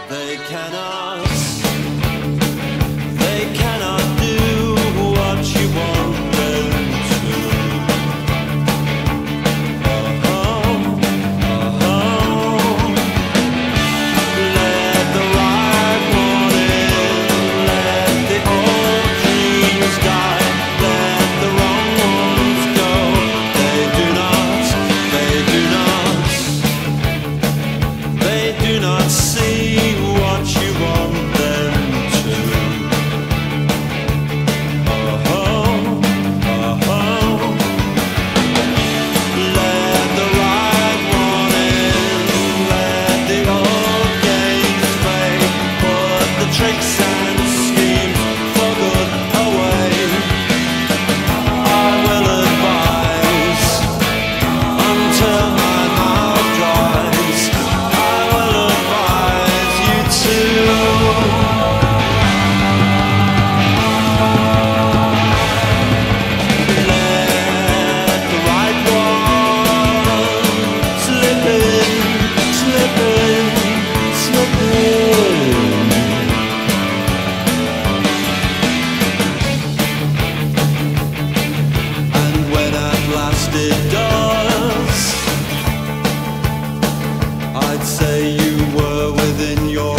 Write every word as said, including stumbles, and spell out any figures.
They cannot, they cannot do what you want them to. Oh, oh, oh. Let the right one in, let the old dreams die, let the wrong ones go. They do not, they do not, they do not see what you want them to. Oh, oh, oh. Let the right one in, let the old games fade, put the tricks and schemes for good away. I will advise until my mouth dries. I will advise you to let the right one slip in, slip in, slip in. And when at last it does, I'd say you were within your